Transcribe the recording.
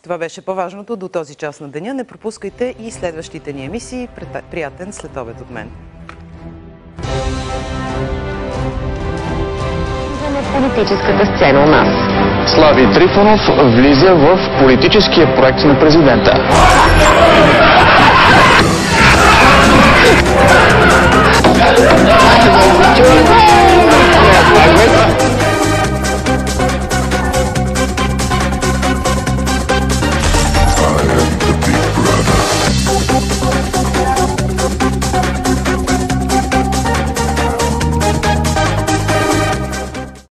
Това беше по-важното до този час на деня. Не пропускайте и следващите ни емисии. Приятен следобед от мен. На политическата сцена у нас. Слави Трифонов влиза в политическия проект на президента.